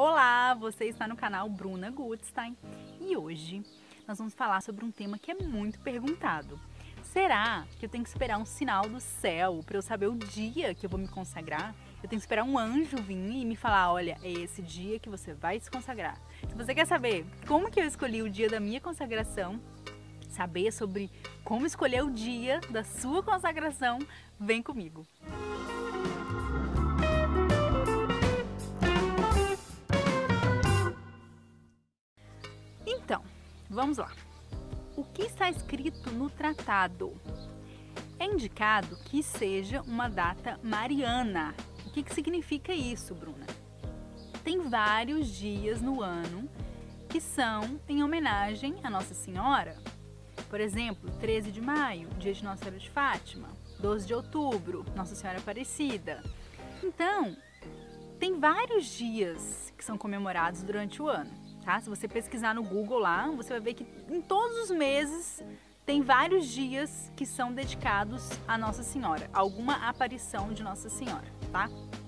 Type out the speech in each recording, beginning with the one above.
Olá, você está no canal Bruna Gutstein e hoje nós vamos falar sobre um tema que é muito perguntado. Será que eu tenho que esperar um sinal do céu para eu saber o dia que eu vou me consagrar? Eu tenho que esperar um anjo vir e me falar, olha, é esse dia que você vai se consagrar. Se você quer saber como que eu escolhi o dia da minha consagração, saber sobre como escolher o dia da sua consagração, vem comigo. Então, vamos lá. O que está escrito no tratado? É indicado que seja uma data mariana. O que significa isso, Bruna? Tem vários dias no ano que são em homenagem a Nossa Senhora. Por exemplo, 13 de maio, dia de Nossa Senhora de Fátima. 12 de outubro, Nossa Senhora Aparecida. Então, tem vários dias que são comemorados durante o ano. Tá? Se você pesquisar no Google lá, você vai ver que em todos os meses tem vários dias que são dedicados a Nossa Senhora, alguma aparição de Nossa Senhora, tá?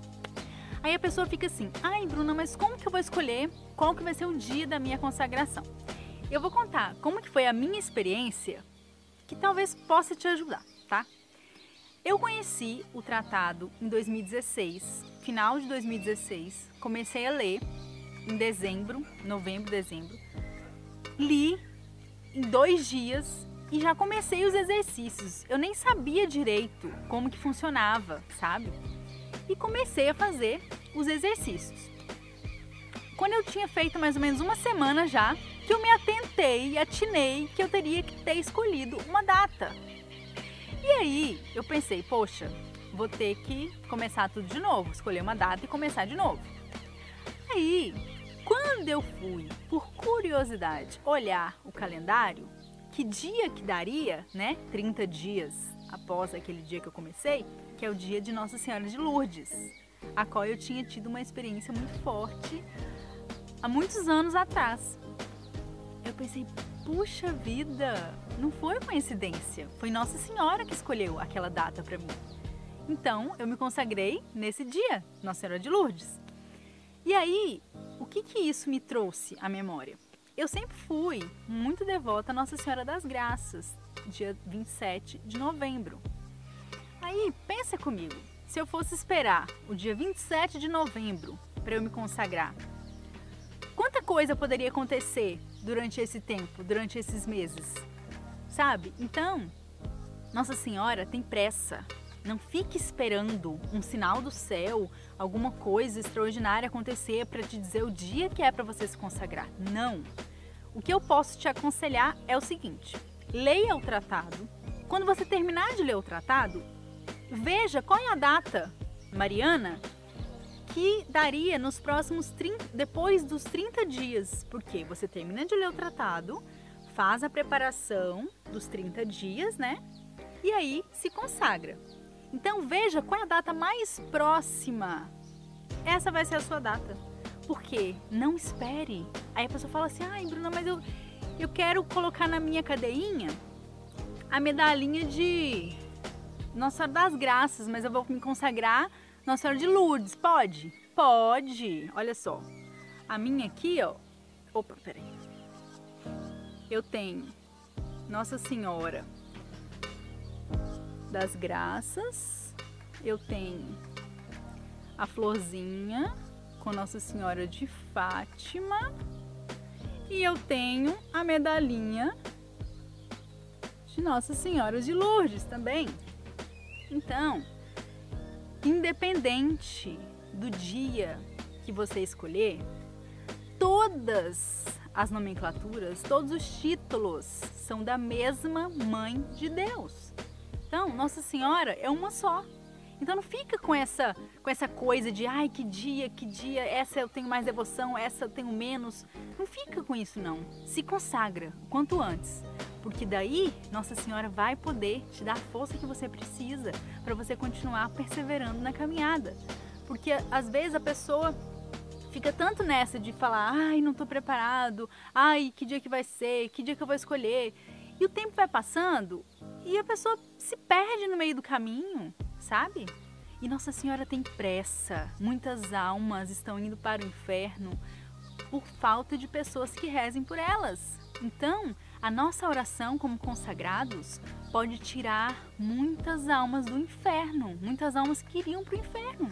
Aí a pessoa fica assim, ai Bruna, mas como que eu vou escolher qual que vai ser o dia da minha consagração? Eu vou contar como que foi a minha experiência, que talvez possa te ajudar, tá? Eu conheci o tratado em 2016, final de 2016, comecei a ler em dezembro, novembro, dezembro. Li em 2 dias e já comecei os exercícios. Eu nem sabia direito como que funcionava, sabe? E comecei a fazer os exercícios. Quando eu tinha feito mais ou menos uma semana já, que eu me atentei e atinei que eu teria que ter escolhido uma data. E aí eu pensei, poxa, vou ter que começar tudo de novo, escolher uma data e começar de novo. Aí, quando eu fui, por curiosidade, olhar o calendário, que dia que daria, né? 30 dias após aquele dia que eu comecei, que é o dia de Nossa Senhora de Lourdes, a qual eu tinha tido uma experiência muito forte há muitos anos atrás. Eu pensei, puxa vida, não foi coincidência, foi Nossa Senhora que escolheu aquela data para mim. Então, eu me consagrei nesse dia, Nossa Senhora de Lourdes. E aí, o que isso me trouxe à memória? Eu sempre fui muito devota a Nossa Senhora das Graças, dia 27 de novembro. Aí, pensa comigo, se eu fosse esperar o dia 27 de novembro para eu me consagrar, quanta coisa poderia acontecer durante esse tempo, durante esses meses, sabe? Então, Nossa Senhora tem pressa. Não fique esperando um sinal do céu, alguma coisa extraordinária acontecer para te dizer o dia que é para você se consagrar. Não! O que eu posso te aconselhar é o seguinte, leia o tratado. Quando você terminar de ler o tratado, veja qual é a data mariana que daria nos próximos 30, depois dos 30 dias. Porque você termina de ler o tratado, faz a preparação dos 30 dias, né? E aí se consagra. Então veja qual é a data mais próxima. Essa vai ser a sua data. Por quê? Não espere. Aí a pessoa fala assim, ai Bruna, mas eu quero colocar na minha cadeinha a medalhinha de Nossa Senhora das Graças, mas eu vou me consagrar Nossa Senhora de Lourdes. Pode? Pode. Olha só. A minha aqui, ó. Opa, peraí. Eu tenho Nossa Senhora das Graças, eu tenho a florzinha com Nossa Senhora de Fátima e eu tenho a medalhinha de Nossa Senhora de Lourdes também. Então, independente do dia que você escolher, todas as nomenclaturas, todos os títulos são da mesma Mãe de Deus. Então, Nossa Senhora é uma só. Então não fica com essa coisa de ai, que dia, essa eu tenho mais devoção, essa eu tenho menos. Não fica com isso não. Se consagra o quanto antes. Porque daí Nossa Senhora vai poder te dar a força que você precisa para você continuar perseverando na caminhada. Porque às vezes a pessoa fica tanto nessa de falar, ai, não estou preparado, ai, que dia que vai ser, que dia que eu vou escolher. E o tempo vai passando e a pessoa se perde no meio do caminho, sabe? E Nossa Senhora tem pressa. Muitas almas estão indo para o inferno por falta de pessoas que rezem por elas. Então, a nossa oração como consagrados pode tirar muitas almas do inferno, muitas almas que iriam para o inferno.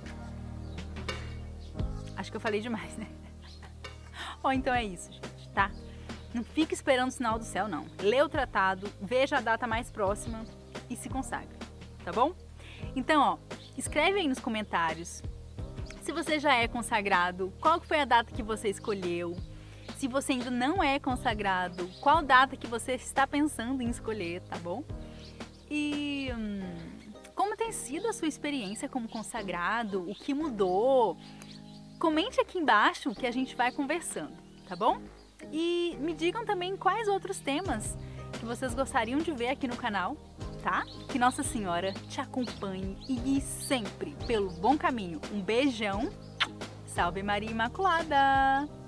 Acho que eu falei demais, né? Então é isso, gente, tá? Não fique esperando o sinal do céu, não. Lê o tratado, veja a data mais próxima e se consagre, tá bom? Então, escreve aí nos comentários se você já é consagrado, qual foi a data que você escolheu. Se você ainda não é consagrado, qual data que você está pensando em escolher, tá bom? E como tem sido a sua experiência como consagrado, o que mudou? Comente aqui embaixo que a gente vai conversando, tá bom? E me digam também quais outros temas que vocês gostariam de ver aqui no canal, tá? Que Nossa Senhora te acompanhe e guie sempre pelo bom caminho. Um beijão, salve Maria Imaculada!